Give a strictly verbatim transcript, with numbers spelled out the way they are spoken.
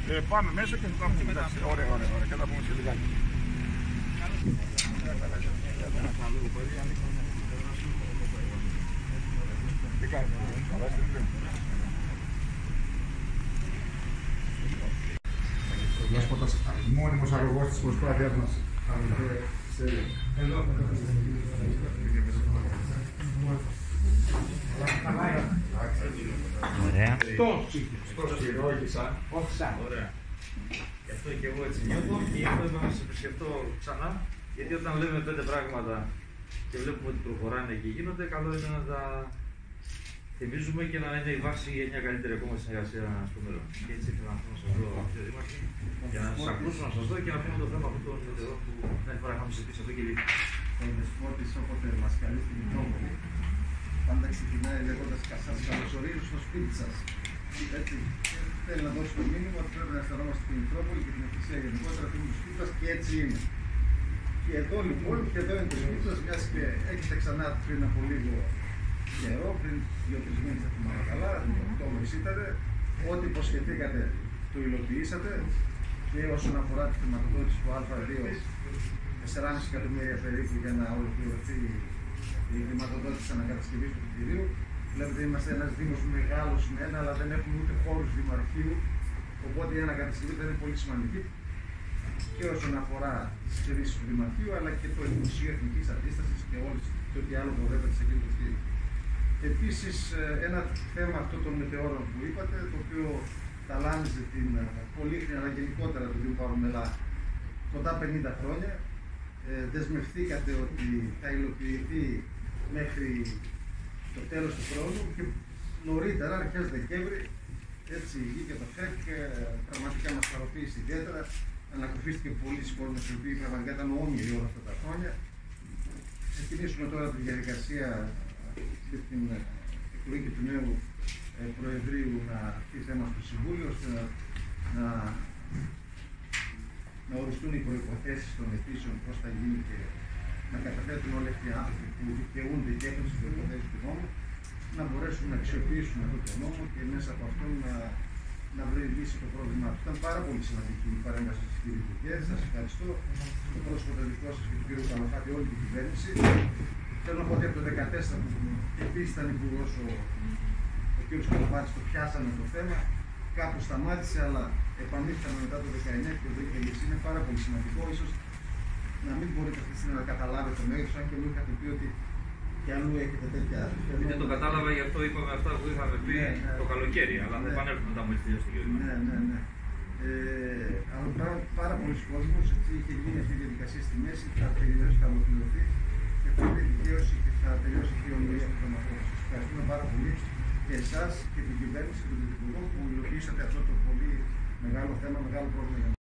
Ε, πάμε μέσα και θα τα πούμε. Εντάξει, ωραία, ωραία, ωραία. Και θα τα πούμε σε λιγάκι. Τι κάνεις, καλά είστε? Δάσποτας, μόνιμος αγωγός της προσπάθειας μας. Ωραία. Στος χειρόγησα. Όχι σαν. Ωραία. Γι' αυτό και εγώ έτσι νιώθω και γι' αυτό είπα να σε επισκεφτώ ξανά. Γιατί όταν λέμε πέντε πράγματα και βλέπουμε ότι προχωράνε και γίνονται, καλό είναι να τα θυμίζουμε και να είναι η βάση για μια καλύτερη ακόμα συνεργασία στο μέλλον. Και έτσι ήθελα να σας δω, κύριε Δήμαρχε, για να σας ακούσω, να σας δω και να πούμε το θέμα αυτό το μετεωρό που δεν φορά είχαμε συζητήσει εδώ και λίγο. Ο Δεσπότης όποτε μας καλεί στην Μητρόπολη, πάντα ξεκινάει λέγοντας «Σας καλωσορίζω στο σπίτι σας». Έτσι, θέλει να δώσει το μήνυμα ότι πρέπει να αισθανόμαστε στην Μητρόπολη και την Εκκλησία γενικότερα που είναι το σπίτι μας, και έτσι είναι. Και εδώ λοιπόν, και εδώ είναι το σπίτι σας, μιας και έχετε ξανά πριν από λίγο καιρό, πριν δύο-τρεις μήνες θα θυμάμαι καλά, τον Οκτώβριο ήταν, ό,τι υποσχεθήκατε το υλοποιήσατε, και όσον αφορά τη χρηματοδότηση του Α δύο, τέσσερα κόμμα πέντε εκατομμύρια περίπου για να ολοκληρωθεί η χρηματοδότηση της ανακατασκευής του κτηρίου. Βλέπετε, είμαστε ένας δήμος μεγάλος με ένα, αλλά δεν έχουμε ούτε χώρους δημαρχείου. Οπότε η ανακατασκευή θα είναι πολύ σημαντική και όσον αφορά τις χρήσεις του δημαρχείου, αλλά και το Μουσείο Εθνικής Αντίστασης και όλες και ό,τι άλλο προβλέπεται σε εκείνο το κτίριο. Επίσης, ένα θέμα αυτό των μετεώρων που είπατε, το οποίο ταλάνιζε την Πολύχνη, αλλά γενικότερα το Δήμο Παρομελά κοντά πενήντα χρόνια. Ε, δεσμευθήκατε ότι θα υλοποιηθεί μέχρι το τέλος του χρόνου και νωρίτερα, αρχές Δεκέμβρη, έτσι βγήκε το ΦΕΚ, πραγματικά μας χαροποίησε ιδιαίτερα. Ανακουφίστηκε πολλοί κόσμος οι οποίοι πραγματικά ήταν όμοιροι όλα αυτά τα χρόνια. Ξεκινήσουμε τώρα τη διαδικασία και την εκλογή του νέου ε, Προεδρείου να έρθει θέμα στο Συμβούλιο, ώστε να, να, να οριστούν οι προϋποθέσεις των αιτήσεων, πώς θα γίνει και να καταθέτουν όλοι αυτοί οι άνθρωποι που δικαιούνται και έχουν τις προϋποθέσεις του νόμου, να μπορέσουν να αξιοποιήσουν αυτό το νόμο και μέσα από αυτό να, να βρει λύση το πρόβλημά του. Ήταν πάρα πολύ σημαντική η παρέμβαση της κύριε Υπουργέ. Σας ευχαριστώ. Το πρόσωπο το δικό σας και του κύριου Καλαφάτη, όλη την κυβέρνηση. Θέλω να πω ότι από το δύο χιλιάδες δεκατέσσερα που επίσης ήταν υπουργός ο, ο κ. Καλαφάτης, το πιάσαμε το θέμα. Κάπου σταμάτησε, αλλά επανήλθαμε μετά το δεκαεννιά και το δύο χιλιάδες είκοσι είναι πάρα πολύ σημαντικό. Ίσως να μην μπορείτε αυτή τη στιγμή να καταλάβετε το μέγεθος, αν και μου είχατε πει ότι και αλλού έχετε τέτοια. Δεν το κατάλαβα, γι' αυτό είπαμε αυτά που είχαμε πει ναι, ναι, το καλοκαίρι, αλλά ναι, θα επανέλθουμε μετά μόλις τελειώσει το κύριο. Ναι, ναι, ναι. Ε, αλλά πάρα, πάρα πολλοί κόσμος είχε γίνει αυτή η διαδικασία στη μέση, θα τελειώσει, θα ολοκληρωθεί και θα είναι δικαίωση και θα τελειώσει και η ομιλία του θέματος. Σας ευχαριστούμε πάρα πολύ και εσάς και την κυβέρνηση και τον Υπουργό που υλοποιήσατε αυτό το πολύ μεγάλο θέμα, μεγάλο πρόβλημα.